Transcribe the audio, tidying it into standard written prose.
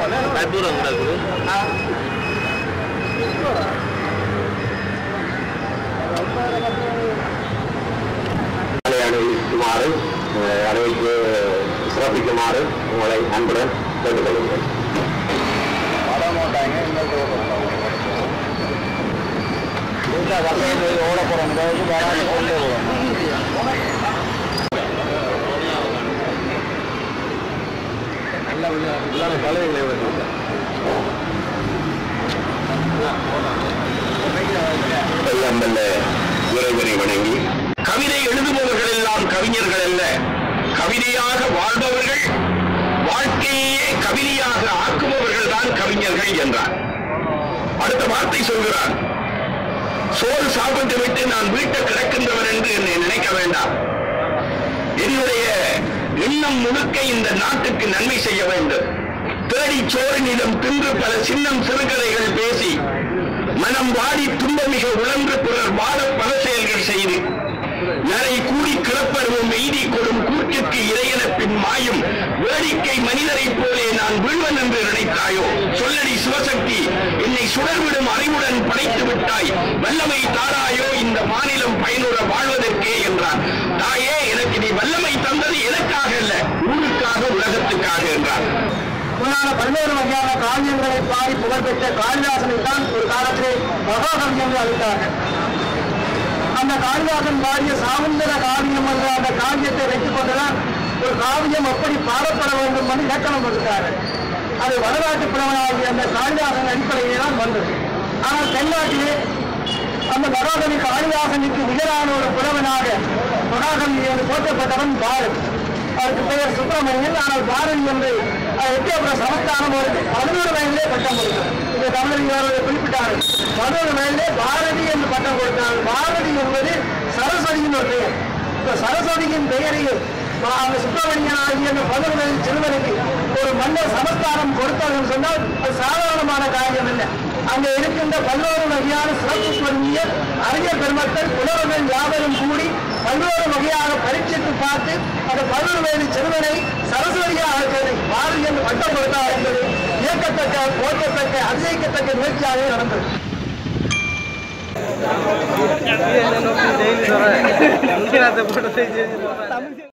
தூரம் கிடக்குது. அனுபவிக்குமாறு அனைத்து சிறப்பிக்குமாறு உங்களை அன்புடன் கேட்டுக்கொள்கிறேன். ஓட போறோம் தலைகளை இறைவனை வணங்கி கவிதை எழுதுபவர்கள் எல்லாம் கவிஞர்கள் அல்ல, கவிதையாக வாழ்பவர்கள், வாழ்க்கையே கவிதையாக ஆக்குபவர்கள் தான் கவிஞர்கள் என்றார். அடுத்த வார்த்தை சொல்கிறார், சோறு சாப்பிட்டு விட்டு நான் வீட்டை கிடக்கின்றவர் என்று என்னை நினைக்க வேண்டாம். என்னுடைய எண்ணம் முழுக்க இந்த நாட்டுக்கு நன்மை செய்ய வேண்டும். தேடி சோறுநிலம் தின்று பல சின்னம் சிறுகதைகள் பேசி மனம் வாடி துன்பமிக உழன்று பிறர் வாழ பல செயல்கள் செய்து நரை கூடி கிளப்பருவும் எய்தி கொடும் கூற்றுக்கு இறையன பின் மாயும் வேடிக்கை மனிதரை போலே நான் வீழ்வன் என்று நினைத்தாயோ? சொல்லடி சிவசக்தி, என்னை சுடர்விடும் அறிவுடன் படைத்து விட்டாய், வல்லமை தாராயோ இந்த மாநிலம் பயனுற வாழ்வதற்கே என்றார். தாயே, எனக்கு நீ வல்லமை தந்தது எனக்காக அல்ல, ஊருக்காக, உலகத்துக்காக என்றார். பல்வேறு வகையான காவியங்களை பாடி புகழ்பெற்ற காளிதாசனை தான் ஒரு காலத்தில் மகாகவி என்று அழைத்தார்கள். அந்த காளிதாசன் பாடிய சாமுந்தர காவியம் என்ற அந்த காவியத்தை வைத்துக் கொண்டுதான் ஒரு காவியம் எப்படி பாடப்பட வேண்டும் என்று இலக்கணம் கொடுத்தார்கள். அது வடநாட்டு புலவனாகிய அந்த காளிதாசன் அடிப்படையிலே தான் வந்தது. ஆனால் தென்னாட்டிலே அந்த மகாகவி காளிதாசனுக்கு நிகரான ஒரு புலவனாக மகாகவி என்று போற்றப்பட்டவன் பாரதி. அவருக்கு பெயர் சுப்பிரமணியன். ஆனால் பாரதி என்று எட்டியபுரம் சமஸ்தானம் ஒரு 11 வயதிலே பட்டம் கொடுத்தார். இந்த தமிழக குறிப்பிட்டார்கள். 11 வயதிலே பாரதி என்று பட்டம் கொடுத்தார். பாரதி என்பது சரஸ்வதியின் ஒரு பெயர். இந்த சரஸ்வதியின் பெயரையும் அந்த சுப்பிரமணியன் ஆகிய 11 வயது சிறுவனுக்கு ஒரு மன்னர் சமஸ்தானம் கொடுத்தார்கள் சொன்னால் அது சாதாரணமான காரியம் இல்லை. அங்கே இருக்கின்ற 11 வகையான சிறப்பு பொருந்திய அறிஞர் பெருமக்கள் புலவர்கள் யாவரும் கூடி 11 வகையாக பரீட்சித்து பார்த்து அந்த 11 வயது சிறுவனை சரஸ்வதியாக பாரதி என்று பட்டம் கொடுத்தார் என்பது இயக்கத்தக்க, போற்றத்தக்க, அதிசயிக்கத்தக்க முயற்சியாக நடந்தது.